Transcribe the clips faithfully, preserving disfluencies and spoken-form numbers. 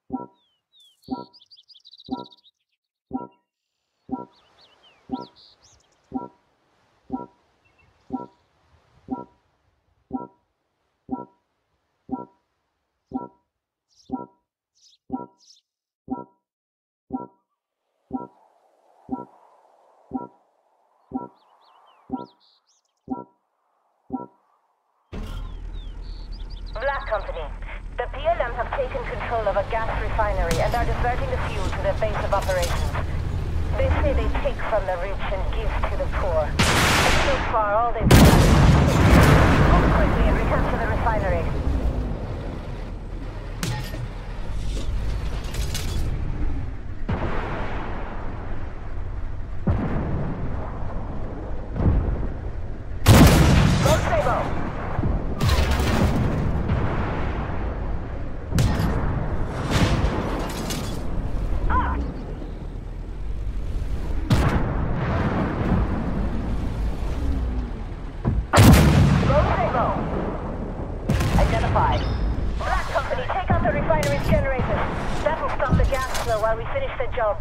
Black Company. The P L M have taken control of a gas refinery and are diverting the fuel to their base of operations. They say they take from the rich and give to the poor. And so far, all they've done is move quickly and recapture the refinery. Black Company, take out the refinery's generators. That'll stop the gas flow while we finish the job.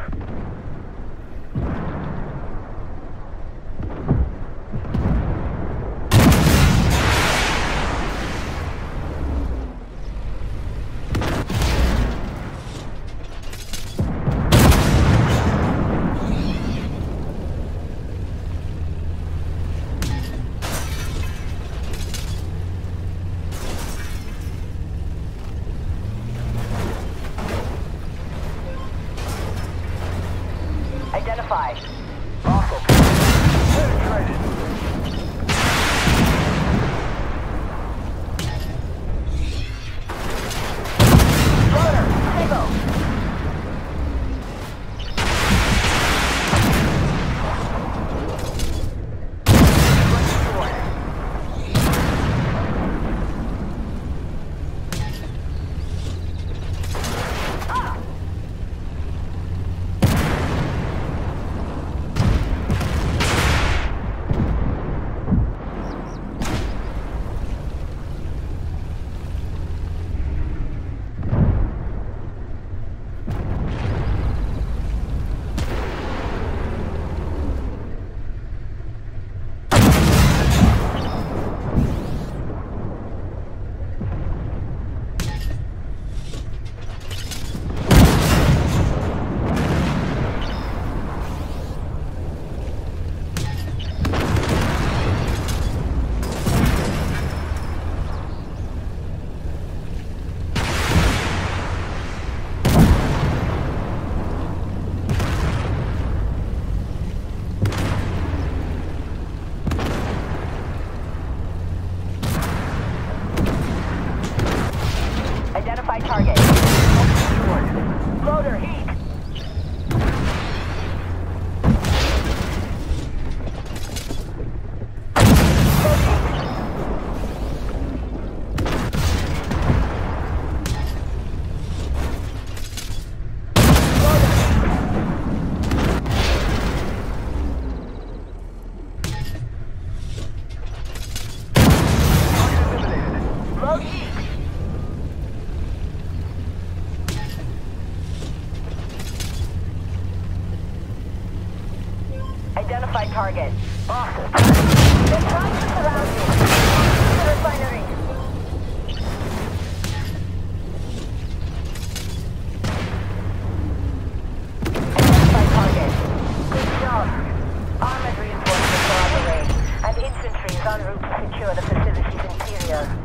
Identified. Awesome. Penetrated. Loader, stable. Identify target. Loader, heat. Load heat. Identify target. Awesome. They're trying to surround you. The refinery. Identify target. Good job. Armored reinforcements are on the way, and infantry is en route to secure the facility's interior.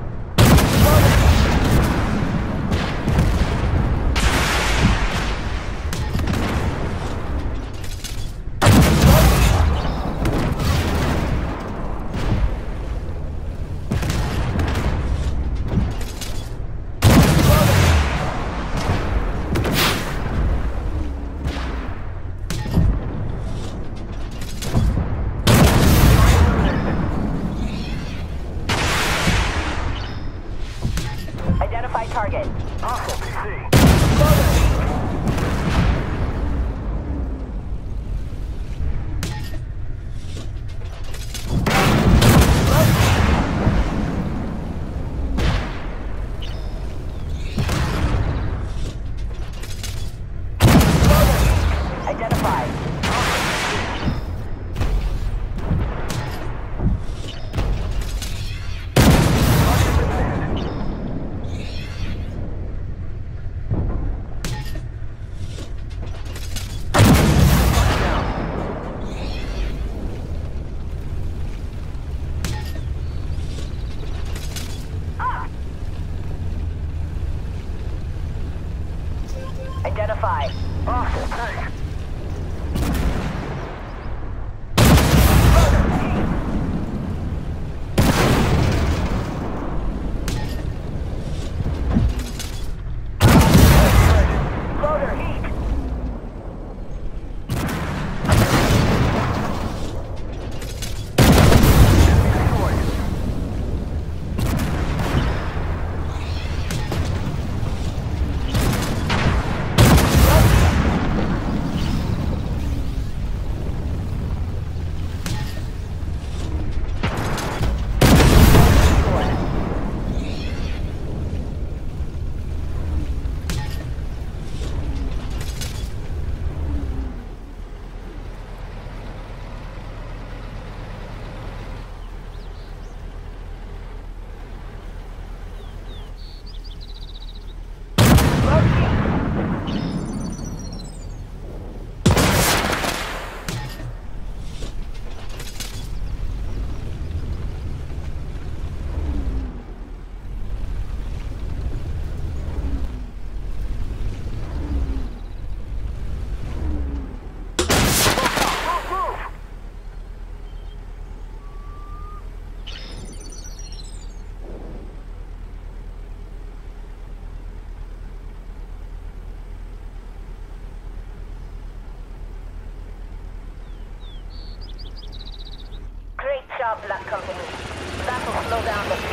job, Black Company. That'll slow down the